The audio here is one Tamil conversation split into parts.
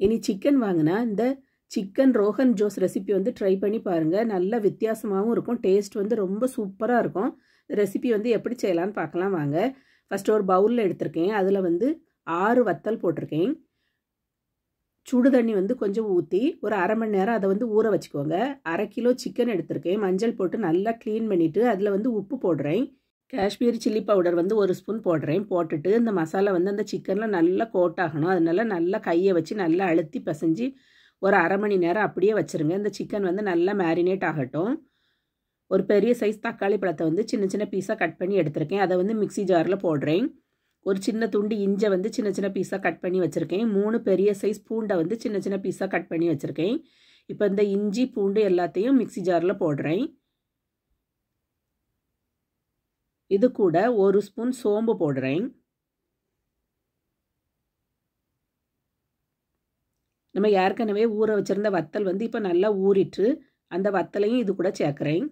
இனி சிக்கன் வாங்கினா இந்த சிக்கன் ரோகன் ஜோஸ் ரெசிபி வந்து ட்ரை பண்ணி பாருங்கள். நல்ல வித்தியாசமாகவும் இருக்கும். டேஸ்ட் வந்து ரொம்ப சூப்பராக இருக்கும். ரெசிபி வந்து எப்படி செய்யலான்னு பார்க்கலாம் வாங்க. ஃபஸ்ட்டு ஒரு பவுலில் எடுத்திருக்கேன். அதில் வந்து 6 வத்தல் போட்டிருக்கேன். சுடு தண்ணி வந்து கொஞ்சம் ஊற்றி ஒரு அரை மணி நேரம் அதை வந்து ஊற வச்சுக்கோங்க. 1/2 கிலோ சிக்கன் எடுத்திருக்கேன். மஞ்சள் போட்டு நல்லா க்ளீன் பண்ணிவிட்டு அதில் வந்து உப்பு போடுறேன். காஷ்மீரி சில்லி பவுடர் வந்து 1 ஸ்பூன் போடுறேன். போட்டுட்டு இந்த மசாலா வந்து அந்த சிக்கனில் நல்லா கோட் ஆகணும். அதனால நல்லா கையை வச்சு நல்லா அழுத்தி பிசைஞ்சு ஒரு அரை மணி நேரம் அப்படியே வச்சுருங்க. இந்த சிக்கன் வந்து நல்லா மேரினேட் ஆகட்டும். ஒரு பெரிய சைஸ் தக்காளி பழத்தை வந்து சின்ன சின்ன பீஸாக கட் பண்ணி எடுத்திருக்கேன். அதை வந்து மிக்ஸி ஜாரில் போடுறேன். ஒரு சின்ன துண்டு இஞ்சை வந்து சின்ன சின்ன பீஸாக கட் பண்ணி வச்சுருக்கேன். 3 பெரிய சைஸ் பூண்டை வந்து சின்ன சின்ன பீஸாக கட் பண்ணி வச்சுருக்கேன். இப்போ இந்த இஞ்சி பூண்டு எல்லாத்தையும் மிக்ஸி ஜாரில் போடுறேன். இது கூட 1 ஸ்பூன் சோம்பு போடுறேன். நம்ம ஏற்கனவே ஊற வச்சுருந்த வத்தல் வந்து இப்போ நல்லா ஊறிட்டு அந்த வத்தலையும் இது கூட சேர்க்குறேன்.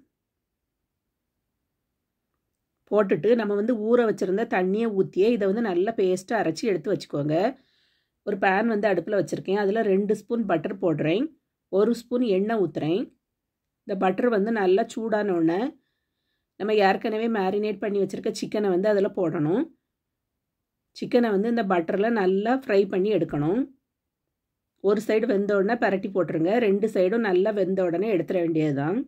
போட்டுட்டு நம்ம வந்து ஊற வச்சுருந்த தண்ணியை ஊற்றியே இதை வந்து நல்லா பேஸ்ட்டாக அரைச்சி எடுத்து வச்சுக்கோங்க. ஒரு பேன் வந்து அடுப்பில் வச்சுருக்கேன். அதில் 2 ஸ்பூன் பட்டர் போடுறேன். 1 ஸ்பூன் எண்ணெய் ஊற்றுறேன். இந்த பட்டர் வந்து நல்லா சூடானோடனே நம்ம ஏற்கனவே மேரினேட் பண்ணி வச்சுருக்க சிக்கனை வந்து அதில் போடணும். சிக்கனை வந்து இந்த பட்டரில் நல்லா ஃப்ரை பண்ணி எடுக்கணும். ஒரு சைடு வெந்த உடனே பரட்டி போட்டுருங்க. 2 சைடும் நல்லா வெந்த உடனே எடுத்துட வேண்டியது தான்.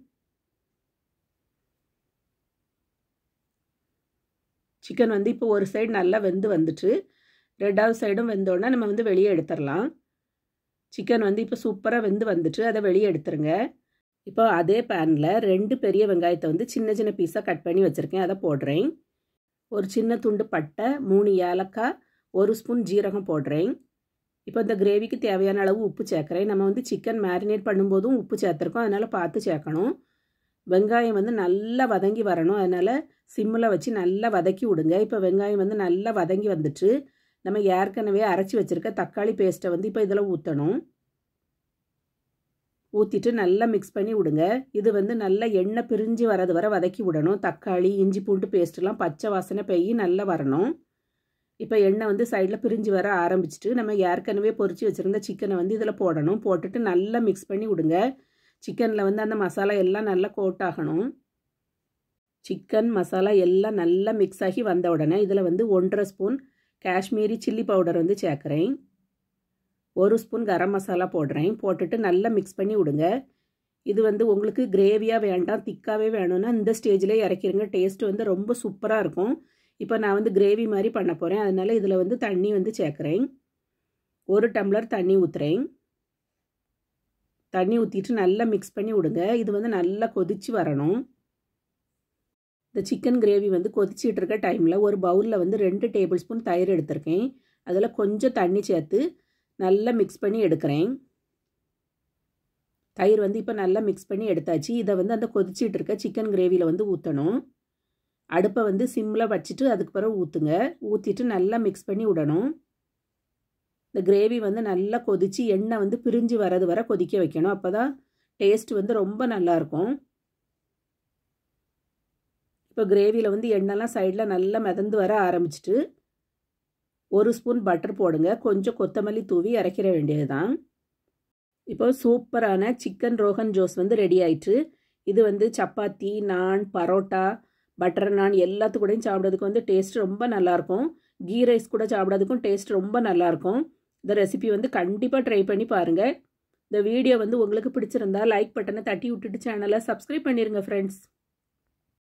சிக்கன் வந்து இப்போ ஒரு சைடு நல்லா வெந்து வந்துட்டு 2வது சைடும் வெந்தோடனே நம்ம வந்து வெளியே எடுத்துடலாம். சிக்கன் வந்து இப்போ சூப்பராக வெந்து வந்துட்டு அதை வெளியே எடுத்துருங்க. இப்போ அதே பேனில் 2 பெரிய வெங்காயத்தை வந்து சின்ன சின்ன பீஸாக கட் பண்ணி வச்சுருக்கேன். அதை போடுறேன். ஒரு சின்ன துண்டு பட்டை, 3 ஏலக்காய், 1 ஸ்பூன் ஜீரகம் போடுறேன். இப்போ இந்த கிரேவிக்கு தேவையான அளவு உப்பு சேர்க்குறேன். நம்ம வந்து சிக்கன் மேரினேட் பண்ணும்போதும் உப்பு சேர்த்துருக்கோம். அதனால் பார்த்து சேர்க்கணும். வெங்காயம் வந்து நல்லா வதங்கி வரணும். அதனால் சிம்மில் வச்சு நல்லா வதக்கி விடுங்க. இப்போ வெங்காயம் வந்து நல்லா வதங்கி வந்துட்டு நம்ம ஏற்கனவே அரைச்சி வச்சுருக்க தக்காளி பேஸ்ட்டை வந்து இப்போ இதில் ஊற்றணும். ஊற்றிட்டு நல்லா மிக்ஸ் பண்ணி விடுங்க. இது வந்து நல்லா எண்ணெய் பிரிஞ்சு வரது வரை வதக்கி விடணும். தக்காளி இஞ்சி பூண்டு பேஸ்ட்டெலாம் பச்சை வாசனை போய் நல்லா வரணும். இப்போ எண்ணெய் வந்து சைடில் பிரிஞ்சு வர ஆரம்பிச்சிட்டு நம்ம ஏற்கனவே பொரிச்சு வச்சுருந்த சிக்கனை வந்து இதில் போடணும். போட்டுட்டு நல்லா மிக்ஸ் பண்ணி விடுங்க. சிக்கனில் வந்து அந்த மசாலா எல்லாம் நல்லா கோட் ஆகணும். சிக்கன் மசாலா எல்லாம் நல்லா மிக்ஸ் ஆகி வந்த உடனே இதில் வந்து 1.5 ஸ்பூன் காஷ்மீரி சில்லி பவுடர் வந்து சேர்க்குறேன். 1 ஸ்பூன் கரம் மசாலா போடுறேன். போட்டுட்டு நல்லா மிக்ஸ் பண்ணி விடுங்க. இது வந்து உங்களுக்கு கிரேவியாக வேண்டாம், திக்காகவே வேணும்னா இந்த ஸ்டேஜ்லேயே இறக்கிடுங்க. டேஸ்ட் வந்து ரொம்ப சூப்பராக இருக்கும். இப்போ நான் வந்து கிரேவி மாதிரி பண்ண போகிறேன். அதனால் இதில் வந்து தண்ணி வந்து சேர்க்குறேன். 1 டம்ளர் தண்ணி ஊற்றுறேன். தண்ணி ஊற்றிட்டு நல்லா மிக்ஸ் பண்ணி விடுங்க. இது வந்து நல்லா கொதித்து வரணும். இந்த சிக்கன் கிரேவி வந்து கொதிச்சிட்டு இருக்க டைமில் ஒரு பவுலில் வந்து 2 டேபிள் ஸ்பூன் தயிர் எடுத்திருக்கேன். அதில் கொஞ்சம் தண்ணி சேர்த்து நல்லா மிக்ஸ் பண்ணி எடுக்கிறேன். தயிர் வந்து இப்போ நல்லா மிக்ஸ் பண்ணி எடுத்தாச்சு. இதை வந்து அந்த கொதிச்சிட்டு இருக்க சிக்கன் கிரேவியில் வந்து ஊற்றணும். அடுப்பை வந்து சிம்மில் வச்சுட்டு அதுக்கு பிறகு ஊற்றுங்க. ஊற்றிட்டு நல்லா மிக்ஸ் பண்ணி விடணும். இந்த கிரேவி வந்து நல்லா கொதித்து எண்ணெய் வந்து பிரிஞ்சு வரது வரை கொதிக்க வைக்கணும். அப்போ தான் டேஸ்ட் வந்து ரொம்ப நல்லாயிருக்கும். இப்போ கிரேவியில் வந்து எண்ணெய்லாம் சைடில் நல்லா மிதந்து வர ஆரம்பிச்சிட்டு 1 ஸ்பூன் பட்டர் போடுங்க. கொஞ்சம் கொத்தமல்லி தூவி இறக்கிற வேண்டியது தான். இப்போ சூப்பரான சிக்கன் ரோகன் ஜோஸ் வந்து ரெடி ஆயிட்டு. இது வந்து சப்பாத்தி, நான், பரோட்டா, பட்டர் நான் எல்லாத்துக்கூடையும் சாப்பிட்றதுக்கு வந்து டேஸ்ட் ரொம்ப நல்லாயிருக்கும். கீ ரைஸ் கூட சாப்பிட்றதுக்கும் டேஸ்ட் ரொம்ப நல்லாயிருக்கும். இந்த ரெசிபி வந்து கண்டிப்பாக ட்ரை பண்ணி பாருங்கள். இந்த வீடியோ வந்து உங்களுக்கு பிடிச்சிருந்தா லைக் பட்டனை தட்டி விட்டுட்டு சேனலை சப்ஸ்கிரைப் பண்ணிடுங்க ஃப்ரெண்ட்ஸ்.